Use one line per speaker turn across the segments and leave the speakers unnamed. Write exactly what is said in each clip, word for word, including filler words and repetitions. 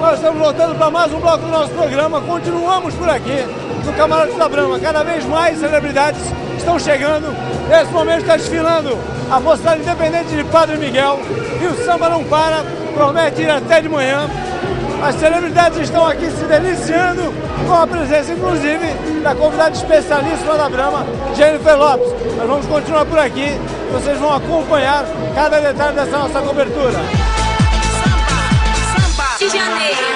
Nós estamos voltando para mais um bloco do nosso programa. Continuamos por aqui, no Camarote da Brahma. Cada vez mais celebridades estão chegando. Nesse momento está desfilando a Mocidade Independente de Padre Miguel. E o samba não para, promete ir até de manhã. As celebridades estão aqui se deliciando com a presença, inclusive, da convidada especialíssima da Brahma, Jennifer Lopes. Nós vamos continuar por aqui e vocês vão acompanhar cada detalhe dessa nossa cobertura.
Samba, samba de Janeiro.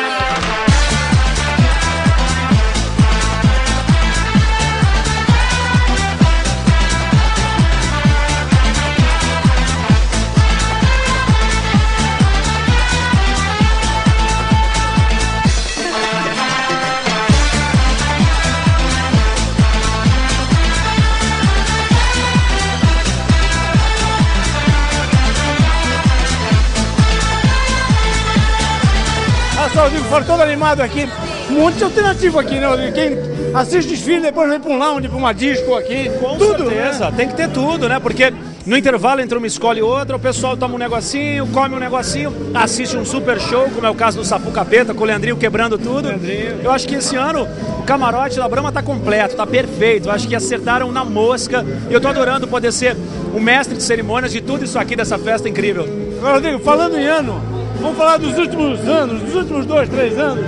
Rodrigo, fora todo animado aqui, um monte de alternativo aqui, né, Rodrigo? Quem assiste desfile, depois vem para um lounge, para uma disco aqui,
com
tudo,
certeza,
né?
Tem que ter tudo, né? Porque no intervalo entre uma escola e outra, o pessoal toma um negocinho, come um negocinho, assiste um super show, como é o caso do Sapu Capeta, com o Leandrinho quebrando tudo.
Leandrinho.
Eu acho que esse ano o camarote da Brahma tá completo, tá perfeito. Eu acho que acertaram na mosca. E eu tô adorando poder ser o mestre de cerimônias de tudo isso aqui, dessa festa incrível.
Agora, Rodrigo, falando em ano, vamos falar dos últimos anos, dos últimos dois, três anos.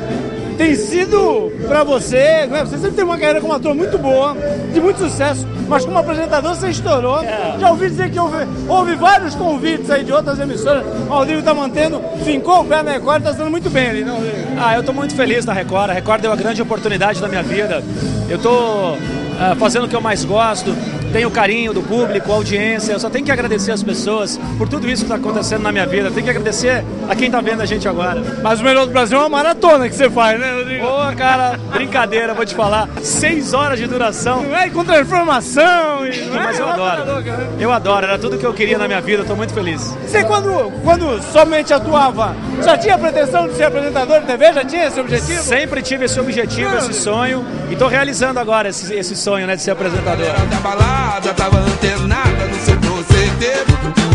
Tem sido pra você, né? Você sempre tem uma carreira como ator muito boa, de muito sucesso, mas como apresentador você estourou.
É.
Já ouvi dizer que houve, houve vários convites aí de outras emissoras. O Rodrigo tá mantendo, fincou o pé na Record, tá sendo muito bem ali, não, Rodrigo?
Ah, eu tô muito feliz na Record. A Record deu uma grande oportunidade na minha vida. Eu tô uh, fazendo o que eu mais gosto. Tenho o carinho do público, a audiência. Eu só tenho que agradecer as pessoas por tudo isso que está acontecendo na minha vida. Tenho que agradecer a quem está vendo a gente agora.
Mas o melhor do Brasil é uma maratona que você faz, né, Rodrigo?
Pô, cara, brincadeira, vou te falar. Seis horas de duração.
Não é contra a informação. E não é,
Mas eu
é
adoro.
louca, né?
Eu adoro, era tudo que eu queria na minha vida. Eu tô muito feliz.
Você, quando, quando somente atuava, já tinha pretensão de ser apresentador de T V? Já tinha esse objetivo?
Sempre tive esse objetivo, esse sonho. E tô realizando agora esse, esse sonho, né, de ser apresentador.
Da balada, tava antenada no seu proceder.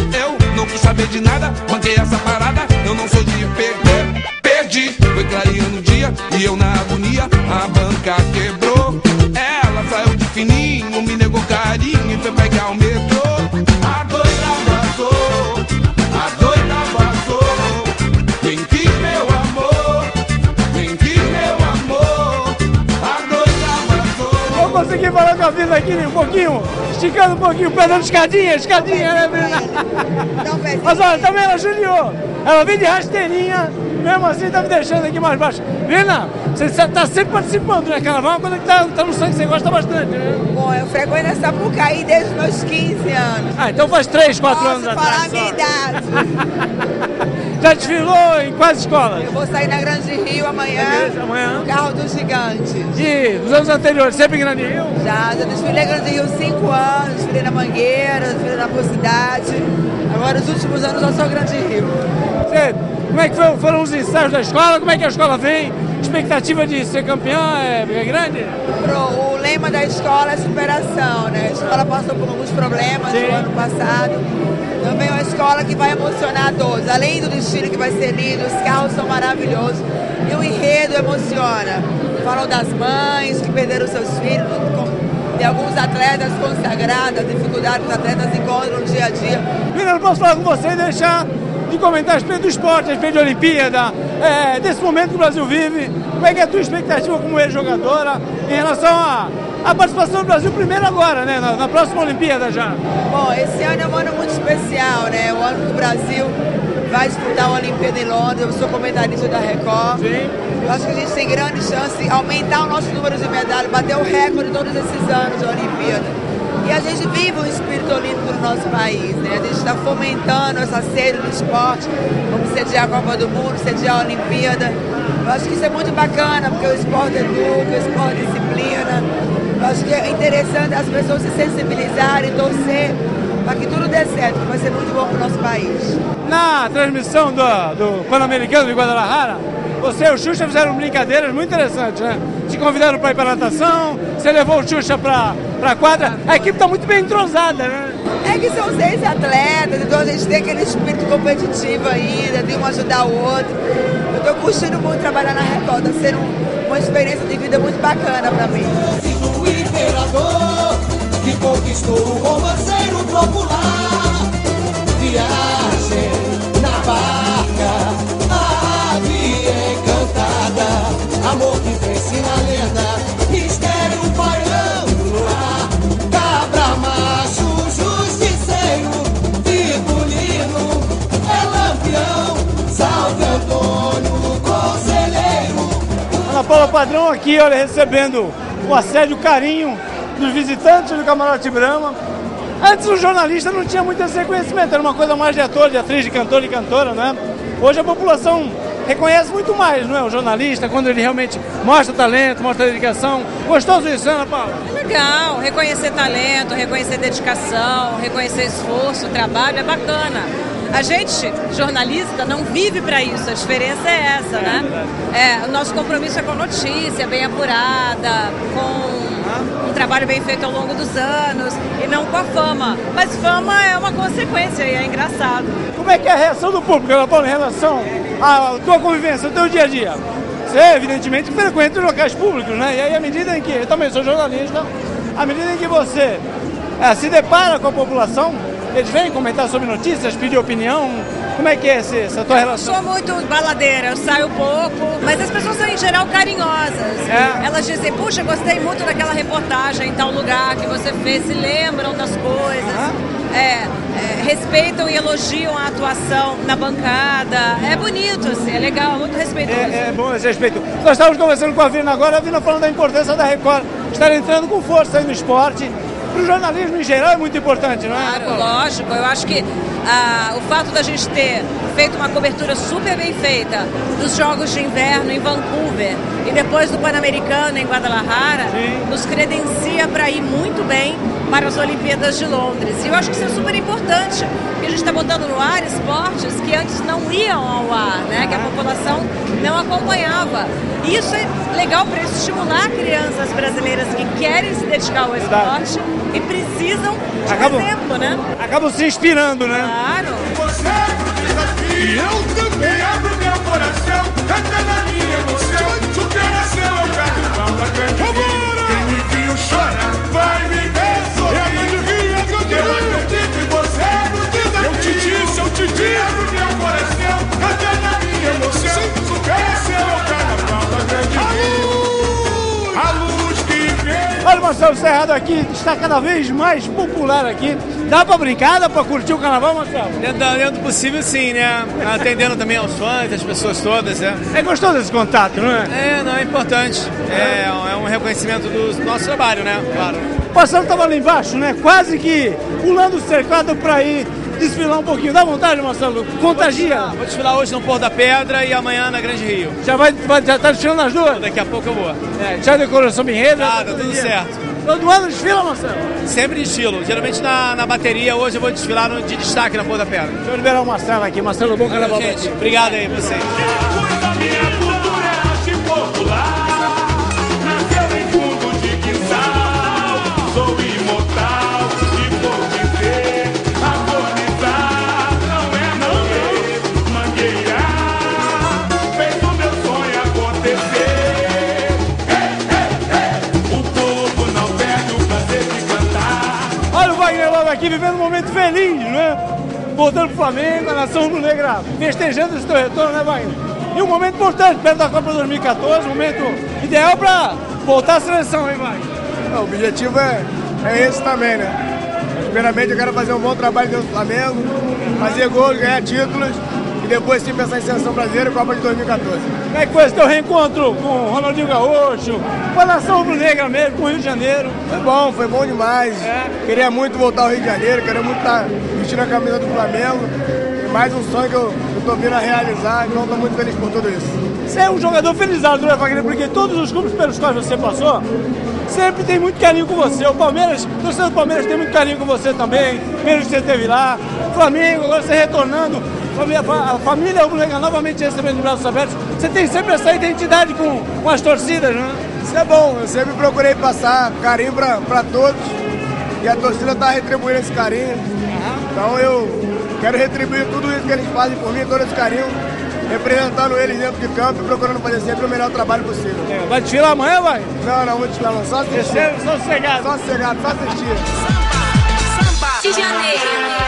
Eu não quis saber de nada, banquei essa parada. Eu não sou de perder, perdi. Foi clareando o dia e eu na agonia. A banca quebrou. Ela saiu de fininho, me negou carinho e foi pegar o metrô. A doida passou, a doida passou. Quem quis meu amor, quem quis meu amor. A doida passou.
Eu consegui falar com a vida aqui um pouquinho, esticando um pouquinho, pegando escadinha, escadinha, né, Bruna? Mas olha, também ela judiou. Ela vem de rasteirinha, mesmo assim tá me deixando aqui mais baixo. Bruna, você tá sempre participando, né? Carnaval é uma coisa que tá, tá no sangue, você gosta bastante, né?
Bom, eu frequento essa Sapucaí desde os meus quinze anos.
Ah, então faz três, quatro anos
Posso
atrás.
falar a minha
só.
idade.
Já desfilou em quais escolas?
Eu vou sair na Grande Rio amanhã,
Beleza, amanhã.
no carro dos gigantes.
E nos anos anteriores, sempre em Grande Rio?
Já, já desfilei na Grande Rio cinco anos, desfilei na Mangueira, desfilei na Mocidade. Agora, os últimos anos, eu sou Grande Rio.
Você, como é que foi, foram os ensaios da escola? Como é que a escola vem? Expectativa de ser campeã é, é grande?
Pro, o lema da escola é superação, né? A escola passou por alguns problemas
Sim.
no ano passado. Também é uma escola que vai emocionar todos. Além do desfile que vai ser lindo, os carros são maravilhosos. E o enredo emociona. Falam das mães que perderam seus filhos, de alguns atletas consagrados, a dificuldade que os atletas encontram no dia a dia.
Menina, eu posso falar com você e deixar de comentar a respeito do esporte, a respeito de Olimpíada, é, desse momento que o Brasil vive. Como é que é a tua expectativa como ex-jogadora em relação à, à participação do Brasil primeiro agora, né? Na, na próxima Olimpíada já.
Bom, esse ano é um ano muito especial, né? O ano que o Brasil vai disputar a Olimpíada em Londres. Eu sou comentarista da Record.
Sim.
Eu acho que a gente tem grande chance de aumentar o nosso número de medalhas, bater o recorde de todos esses anos de Olimpíada. E a gente vive um espírito olímpico no nosso país, né? A gente está fomentando essa sede do esporte, vamos sediar a Copa do Mundo, sediar a Olimpíada. Eu acho que isso é muito bacana, porque o esporte educa, o esporte disciplina. Eu acho que é interessante as pessoas se sensibilizarem, torcer para que tudo dê certo, que vai ser muito bom para o nosso país.
Na transmissão do, do Pan-Americano de Guadalajara, você e o Xuxa fizeram brincadeiras muito interessantes, né? Te convidaram para ir para natação, você levou o Xuxa para a quadra. A equipe está muito bem entrosada, né?
É que são seis atletas, então a gente tem aquele espírito competitivo ainda, de um ajudar o outro. Eu tô curtindo muito trabalhar na Record, tá sendo uma experiência de vida muito bacana pra mim.
O imperador que conquistou o romanceiro popular, viagem na barca, a via encantada, amor que vence na lenda, mistério pairando no ar, cabra macho, justiceiro, Virgulino, é lampião, salve Antônio, conselheiro.
Ana Paula Padrão aqui, olha, recebendo o assédio, o carinho dos visitantes do Camarote Brahma. Antes o jornalista não tinha muito esse reconhecimento, era uma coisa mais de ator, de atriz, de cantor e cantora, né? Hoje a população reconhece muito mais, não é? O jornalista, quando ele realmente mostra talento, mostra dedicação. Gostoso isso, Ana Paula?
É legal, reconhecer talento, reconhecer dedicação, reconhecer esforço, trabalho, é bacana. A gente, jornalista, não vive para isso, a diferença é essa, né? É, o nosso compromisso é com notícia, bem apurada, com um trabalho bem feito ao longo dos anos e não com a fama. Mas fama é uma consequência e é engraçado.
Como é que é a reação do público, Ana Paula, em relação à tua convivência, ao teu dia a dia? Você, evidentemente, frequenta os locais públicos, né? E aí, à medida em que, eu também sou jornalista, à medida em que você é, se depara com a população, eles vêm comentar sobre notícias, pedir opinião. Como é que é esse, essa tua relação?
Eu sou muito baladeira, eu saio pouco, mas as pessoas são em geral carinhosas.
É.
Elas dizem, puxa, gostei muito daquela reportagem em tal lugar que você fez, se lembram das coisas.
Uhum.
É, é, respeitam e elogiam a atuação na bancada. É bonito, assim, é legal, muito respeitoso.
É, é bom esse respeito. Nós estávamos conversando com a Vina agora, a Vina falando da importância da Record estar entrando com força aí no esporte. Para o jornalismo em geral é muito importante, não é?
Claro, lógico. Eu acho que ah, o fato da gente ter feito uma cobertura super bem feita dos Jogos de Inverno em Vancouver e depois do Pan-Americano em Guadalajara,
Sim.
nos credencia para ir muito bem para as Olimpíadas de Londres. E eu acho que isso é super importante, porque a gente está botando no ar esportes que antes não iam ao ar, né? Que a população não acompanhava. E isso é legal para estimular crianças brasileiras que querem se dedicar ao esporte e precisam de
Acabam,
um exemplo, né?
Acabam se inspirando, né?
Claro.
Você abre o desafio e eu também abro meu coração. Canta na minha emoção, superação é o carnaval da grande rio. Quem me viu chora, vai me ver sorrir. É a grande rio, é a grande rio. Eu acredito em você, abre o desafio. Eu te disse, eu te disse. Abro meu coração, canta na minha emoção, superação é o carnaval da grande rio. A luz que vem.
Olha o Marcelo Serrado aqui, está cada vez mais popular aqui. Dá pra brincar, dá pra curtir o carnaval, Marcelo?
Dentro, dentro do possível, sim, né? Atendendo também aos fãs, as pessoas todas, né?
É gostoso esse contato, não é?
É, não, é importante. É, é um reconhecimento do nosso trabalho, né? Claro.
O Marcelo estava lá embaixo, né? Quase que pulando o cercado pra ir desfilar um pouquinho. Dá vontade, Marcelo? Contagia.
Vou desfilar hoje no Pôr da Pedra e amanhã na Grande Rio.
Já vai, vai já tá desfilando as duas?
Daqui a pouco eu vou.
É, já decorou sua enredo?
Tá, tá tudo certo.
Todo ano desfila, Marcelo?
Sempre estilo. Geralmente na, na bateria, hoje eu vou desfilar no, de destaque na Pôr da Pedra.
Deixa eu liberar o Marcelo aqui. Marcelo, bom carnaval pra
Gente,
ti.
obrigado aí, vocês.
Minha cultura é arte popular, nasceu em fundo de quintal. Sou imortal e vou dizer, agonizar não é morrer. Mangueirar fez o meu sonho acontecer. Hey, hey, hey. O povo não perde o prazer de cantar.
Olha o Wagner Love aqui vivendo um momento feliz, né? Voltando pro Flamengo, a nação rubro-negra festejando esse teu retorno, né, Wagner? E um momento importante, perto da Copa dois mil e quatorze, um momento ideal para voltar à seleção, hein, Wagner?
O objetivo é, é esse também, né? Primeiramente eu quero fazer um bom trabalho dentro do Flamengo, fazer gols, ganhar títulos e depois sim pensar em seleção brasileira e Copa de dois mil e quatorze.
Como é que foi esse teu reencontro com o Ronaldinho Gaúcho, com a nação rubro-negra mesmo, com o Rio de Janeiro?
Foi bom, foi bom demais.
É.
Queria muito voltar ao Rio de Janeiro, queria muito estar vestindo a camisa do Flamengo. E mais um sonho que eu, eu tô vindo a realizar, então estou muito feliz por tudo isso.
Você é um jogador felizardo, né, Wagner? Porque todos os clubes pelos quais você passou sempre tem muito carinho com você. O Palmeiras, o torcedor do Palmeiras tem muito carinho com você também, pelo que você esteve lá. Flamengo, agora você retornando. A família rubro-negra novamente recebendo de braços abertos. Você tem sempre essa identidade com, com as torcidas, né?
Isso é bom, eu sempre procurei passar carinho para todos e a torcida está retribuindo esse carinho. Então eu quero retribuir tudo isso que eles fazem por mim, todo esse carinho, representando eles dentro de campo e procurando fazer sempre o melhor trabalho possível.
É, vai desfilar amanhã, vai?
Não, não vou desfilar, não. Só assistir.
Terceiro, só sossegado.
Só sossegado, só assistir.
Samba de Janeiro.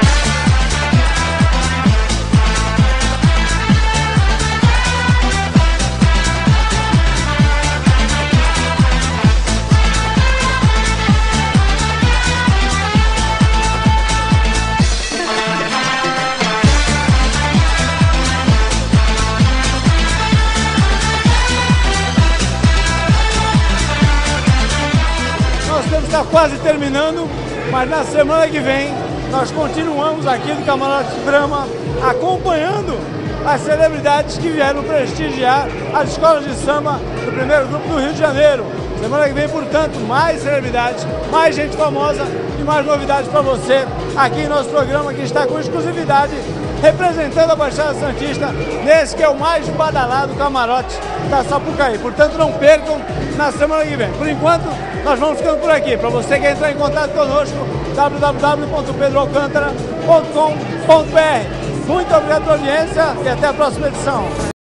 Está quase terminando, mas na semana que vem nós continuamos aqui do Camarote Brahma acompanhando as celebridades que vieram prestigiar as escolas de samba do primeiro grupo do Rio de Janeiro. Semana que vem, portanto, mais celebridades, mais gente famosa e mais novidades para você aqui em nosso programa, que está com exclusividade representando a Baixada Santista nesse que é o mais badalado camarote da Sapucaí. Portanto, não percam na semana que vem. Por enquanto, nós vamos ficando por aqui. Para você que quer entrar em contato conosco, w w w ponto pedro alcântara ponto com ponto b r. Muito obrigado pela audiência e até a próxima edição.